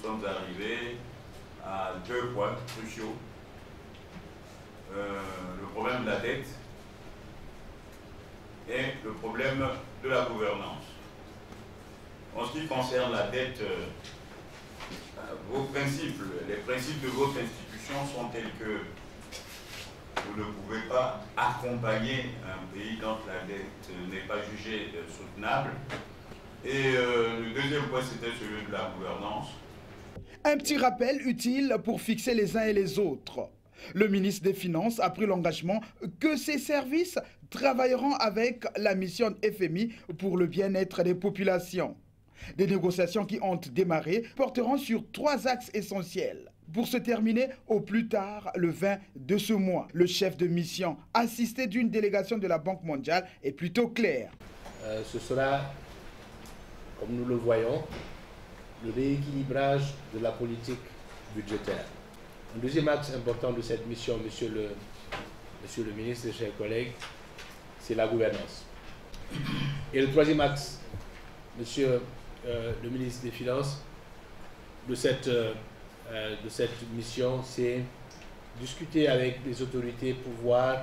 sommes arrivés à deux points cruciaux. Le problème de la dette et le problème de la gouvernance. En ce qui concerne la dette, les principes de votre institution sont tels que vous ne pouvez pas accompagner un pays dont la dette n'est pas jugée soutenable. Et le deuxième point, c'était celui de la gouvernance. Un petit rappel utile pour fixer les uns et les autres. Le ministre des Finances a pris l'engagement que ses services travailleront avec la mission FMI pour le bien-être des populations. Des négociations qui ont démarré porteront sur 3 axes essentiels. Pour se terminer au plus tard le 20 de ce mois, le chef de mission, assisté d'une délégation de la Banque mondiale, est plutôt clair. Ce sera, comme nous le voyons, le rééquilibrage de la politique budgétaire. Un deuxième axe important de cette mission, monsieur le ministre et chers collègues, c'est la gouvernance. Et le troisième axe, monsieur le ministre des Finances, de cette mission, c'est discuter avec les autorités pour voir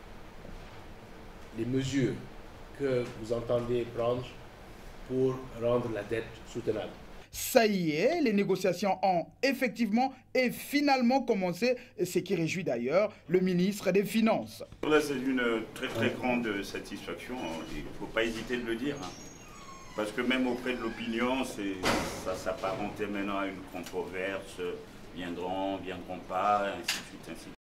les mesures que vous entendez prendre pour rendre la dette soutenable. Ça y est, les négociations ont effectivement et finalement commencé, ce qui réjouit d'ailleurs le ministre des Finances. C'est une très grande satisfaction, il ne faut pas hésiter de le dire. Parce que même auprès de l'opinion, ça s'apparentait maintenant à une controverse, viendront pas, ainsi de suite, ainsi de suite.